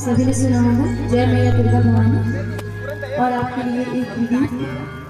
सभी ने सुना होगा, जय मैया दुर्गा भवानी। और आपके लिए एक वीडियो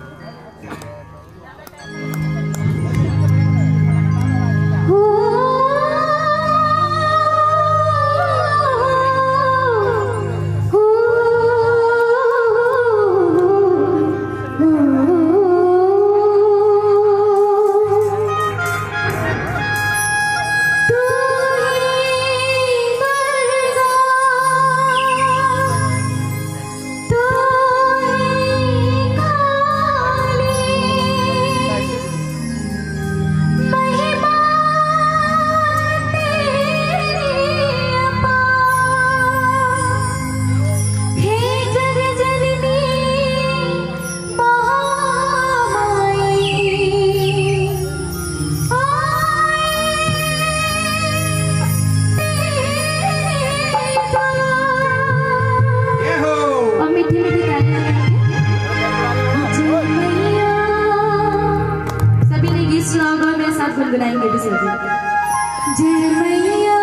गुनगुनाएंगे भी सभी। जय मैया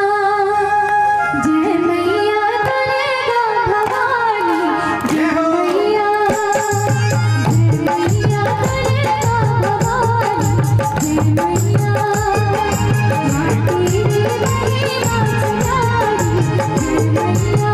दुर्गा भवानी, जय मैया दुर्गा भवानी, जय मैया माँ तेरी महिमा सुनारी, जय मैया